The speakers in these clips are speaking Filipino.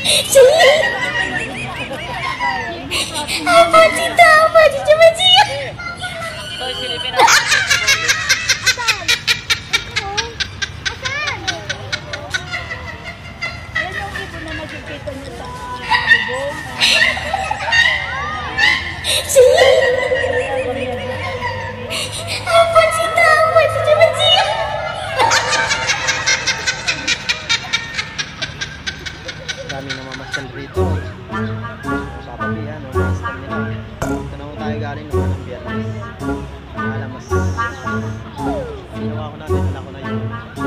Apa cita? Apa cita macam? Toy silipin na. Yan yung ibon na nakikita niyo sa bubong. Apa cita? Apa cita macam? Dami na mamasyal rito. Papabihan, o mas kami nila. Ito na tayo galing naman ng Biyernes. Alamas. Ginawa ko natin, wala ko na yun.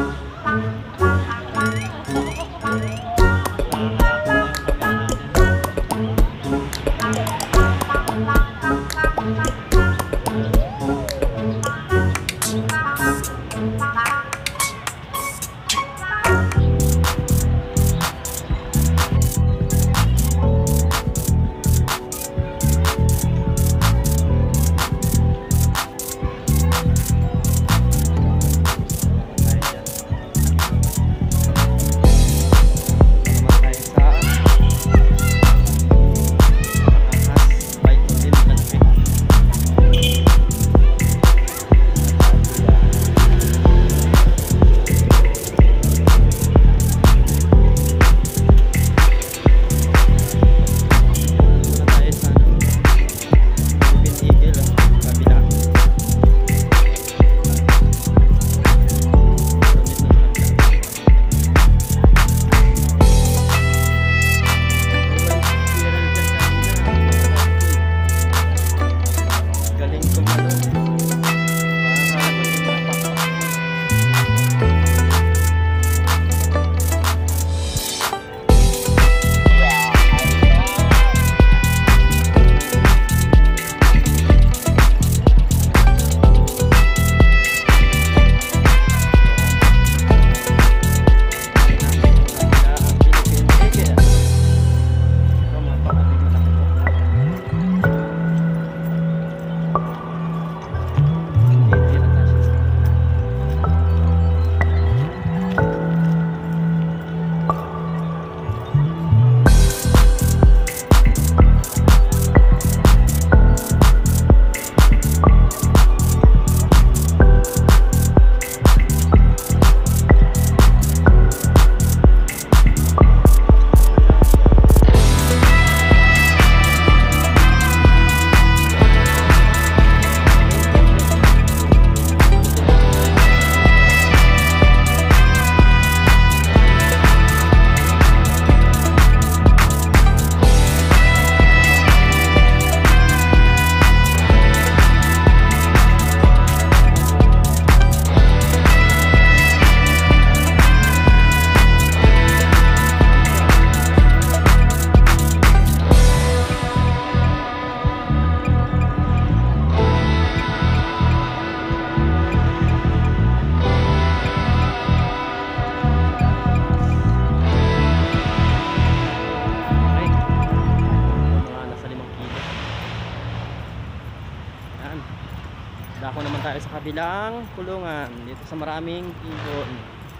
Dako naman tayo sa kabilang kulungan dito sa maraming ibon.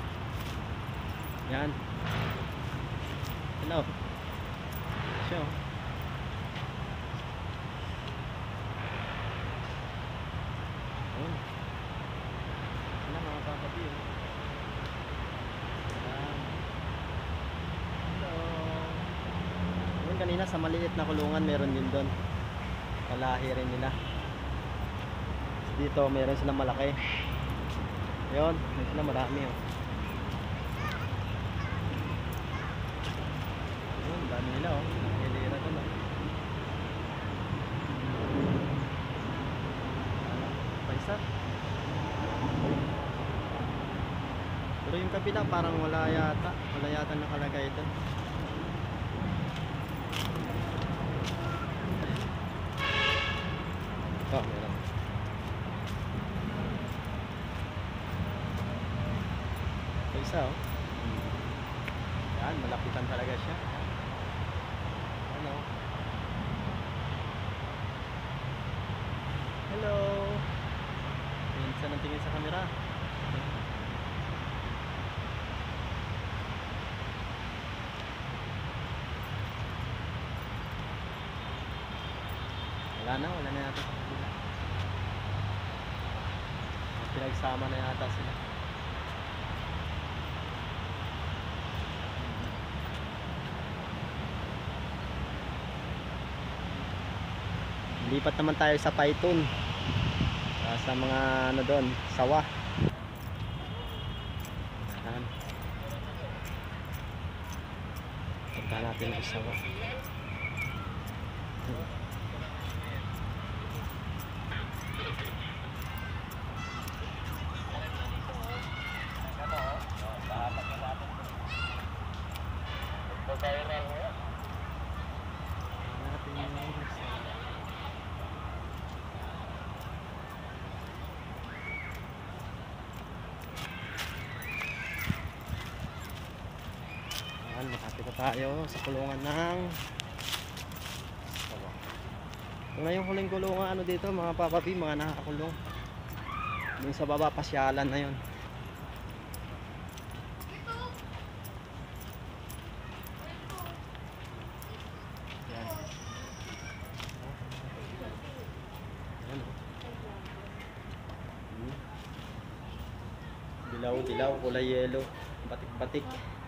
Yan. Hello. Show. Oh. Sila mga kakabi. Hello. Yun kanina sa maliit na kulungan meron din doon. Kalahi rin nila. Dito meron silang malaki. Yun, meron silang marami oh. Yun, dami nila oh. Hilira doon oh. Paisa. Pero yung kabila parang wala yata. Wala yata nakalagay doon. Oh, meron. Isa oh. Yan, malapitan talaga siya. Ano? Hello. Minsan ang tingin sa camera. wala na yata sa kabila. Pinagsama na yata sila. Lipat naman tayo sa Python. Sa mga ano doon, sawa. Ayan. Punta natin yung sawa. Makapit na tayo sa kulungan ng sawa. Ito na yung huling kulungan ano dito mga papapi, mga nakakulong. Dun sa baba, pasyalan na yun. Yan. Yan. Dilaw-dilaw, kulay yellow, batik-batik.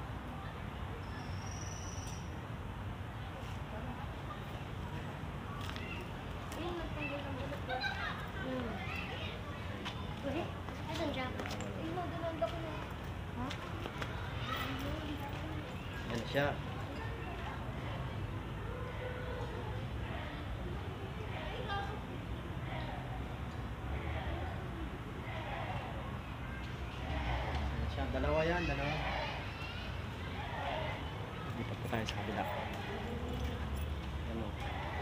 Yan siya. Yan siya. Dalawa yan, dalawa. Lipat po tayo sa kabila. Yan o.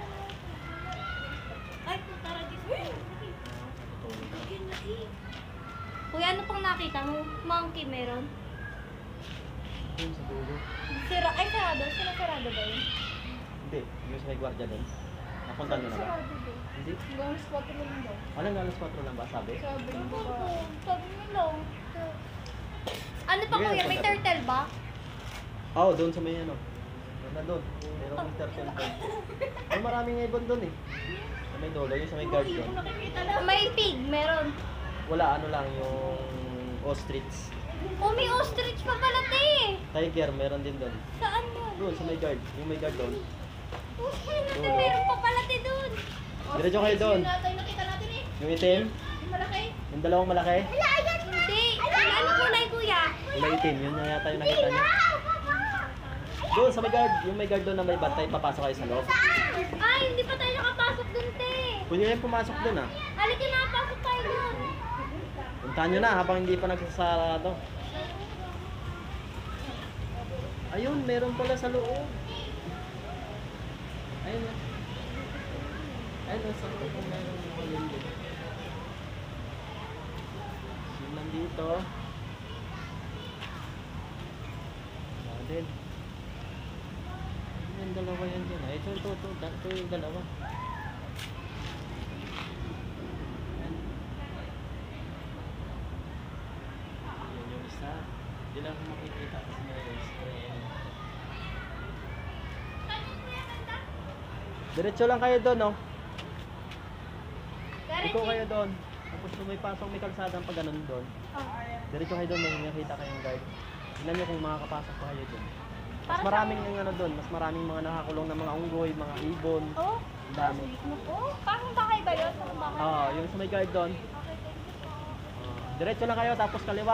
Ay, tara dito. Tutulog na. Kuya, ano pang nakita mo? Monkey meron? Yun sa dulo. Sira, ay sarado. Sarado ba yun? Hindi, yung sa may gwardiya doon. Napunta nyo na ba? Hindi? Gamas 4 lang daw. Alang alas 4 lang ba sabi? Sabi Ano mo po? ba? Sabi mo lang. Ano pa Sige, kuya? May punta turtle ba? Oo, doon sa may ano. Ganda doon. Merong Mr. Turtle. Ay, maraming ibon doon eh. Sa may dulo, yung sa may guard doon. Nakikita lang. May pig, meron. Wala, ano lang, yung ostrich. Oh, may ostrich pa pala, te. Tiger, meron din doon. Saan yun? Doon, sa may guard. Yung may guard doon. Oh, meron pa pala, te, dun. Diretso kayo doon. Nakita natin eh. Yung itim, Yung malaki. yung dalawang malaki. Hindi. Ano kulay, kuya? Yung itim, yun na yata yung nakita niyo. Doon, sa may guard. Yung may guard doon na may bantay, papasok kayo sa loob. Ay, hindi pa tayo nakapasok dun, te. Pwede kayo pumasok doon ah. Halika na, pasok tayo dun. Puntahan nyo na habang hindi pa nagsasarado. Ayun, meron pala sa loob. Ayun na. Ayun, sa loob meron yung lindid. Yun nandito. Wala din. Yung dalawa yan dyan. Ito yung dalawa. Yan yung isa. Hindi lang ako makikita kasi may screen. Diretso lang kayo doon, no? Ikaw kayo doon. Tapos kung may pasok, may kalsadang pag ganun doon. Diretso kayo doon, may nakita kayong guard. Tingnan nyo kung makakapasok pa kayo doon. Mas maraming yung ano doon, mas maraming mga nakakulong na mga unggoy, mga ibon. Oh, Ang dami. oh, parang bakay ba yun? Parang bakay. Oo, yung sa may guard doon. Diretso lang kayo, tapos kaliwa.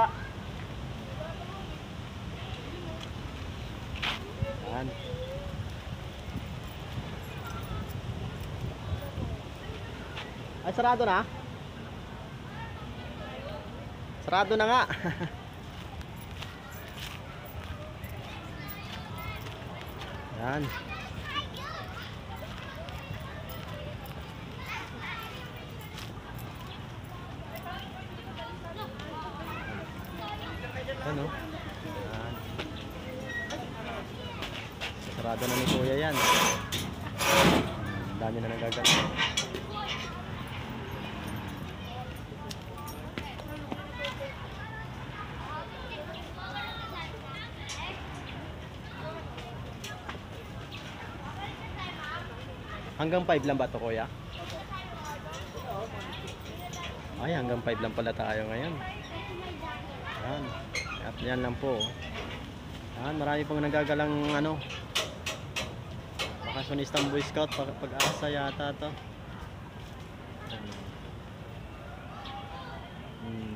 Yan. Ay, sarado na? Sarado na nga. Yan. Ano? Yan. Sarado na ni Kuya yan. Ang dami na nagagawin. Hanggang 5 lang ba ito, Kuya? Ay, hanggang 5 lang pala tayo ngayon. Yan. At yan lang po. Yan, marami pong nagagalang ano, Bakasyonistang Boy Scout, pag-asa yata to.